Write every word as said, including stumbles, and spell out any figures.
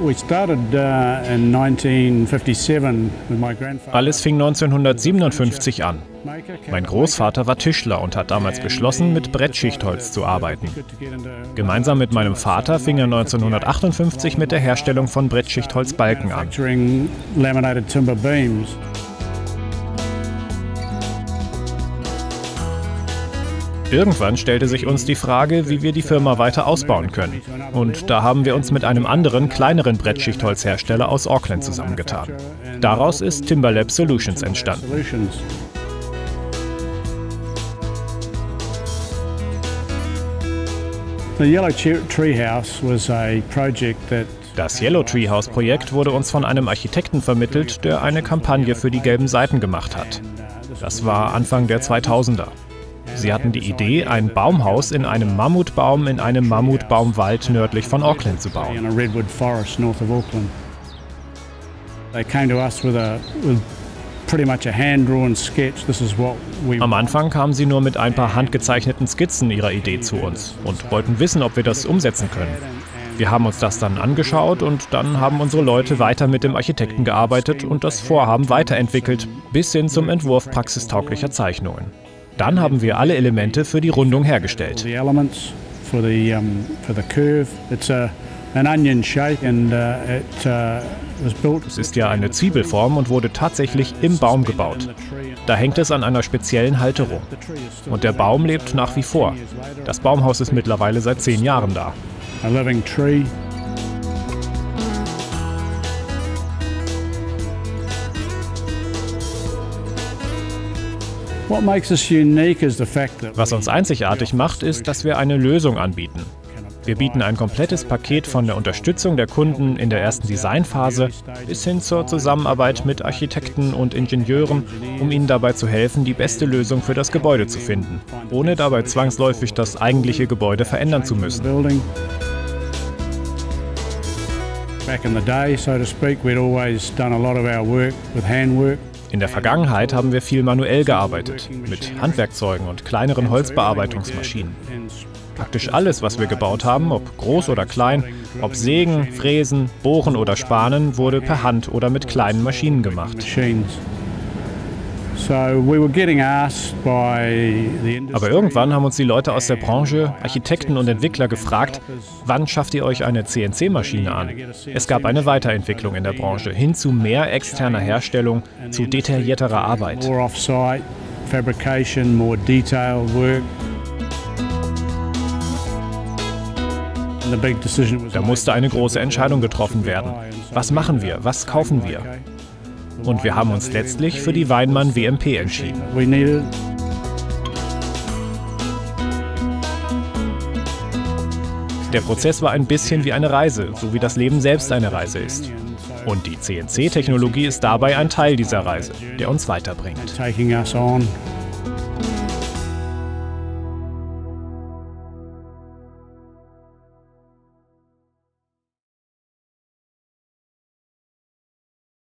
Alles fing neunzehnhundertsiebenundfünfzig an. Mein Großvater war Tischler und hat damals beschlossen, mit Brettschichtholz zu arbeiten. Gemeinsam mit meinem Vater fing er neunzehnhundertachtundfünfzig mit der Herstellung von Brettschichtholzbalken an. Irgendwann stellte sich uns die Frage, wie wir die Firma weiter ausbauen können. Und da haben wir uns mit einem anderen, kleineren Brettschichtholzhersteller aus Auckland zusammengetan. Daraus ist Timberlab Solutions entstanden. Das Yellow Tree House Projekt wurde uns von einem Architekten vermittelt, der eine Kampagne für die gelben Seiten gemacht hat. Das war Anfang der zweitausender. Sie hatten die Idee, ein Baumhaus in einem Mammutbaum in einem Mammutbaumwald nördlich von Auckland zu bauen. Am Anfang kamen sie nur mit ein paar handgezeichneten Skizzen ihrer Idee zu uns und wollten wissen, ob wir das umsetzen können. Wir haben uns das dann angeschaut und dann haben unsere Leute weiter mit dem Architekten gearbeitet und das Vorhaben weiterentwickelt, bis hin zum Entwurf praxistauglicher Zeichnungen. Dann haben wir alle Elemente für die Rundung hergestellt. Es ist ja eine Zwiebelform und wurde tatsächlich im Baum gebaut. Da hängt es an einer speziellen Halterung. Und der Baum lebt nach wie vor. Das Baumhaus ist mittlerweile seit zehn Jahren da. Was uns einzigartig macht, ist, dass wir eine Lösung anbieten. Wir bieten ein komplettes Paket von der Unterstützung der Kunden in der ersten Designphase bis hin zur Zusammenarbeit mit Architekten und Ingenieuren, um ihnen dabei zu helfen, die beste Lösung für das Gebäude zu finden, ohne dabei zwangsläufig das eigentliche Gebäude verändern zu müssen. In der Vergangenheit haben wir viel manuell gearbeitet, mit Handwerkzeugen und kleineren Holzbearbeitungsmaschinen. Praktisch alles, was wir gebaut haben, ob groß oder klein, ob sägen, fräsen, bohren oder spanen, wurde per Hand oder mit kleinen Maschinen gemacht. Aber irgendwann haben uns die Leute aus der Branche, Architekten und Entwickler gefragt, wann schafft ihr euch eine C N C-Maschine an? Es gab eine Weiterentwicklung in der Branche hin zu mehr externer Herstellung, zu detaillierterer Arbeit. Da musste eine große Entscheidung getroffen werden. Was machen wir? Was kaufen wir? Und wir haben uns letztlich für die Weinmann W M P entschieden. Der Prozess war ein bisschen wie eine Reise, so wie das Leben selbst eine Reise ist. Und die C N C-Technologie ist dabei ein Teil dieser Reise, der uns weiterbringt.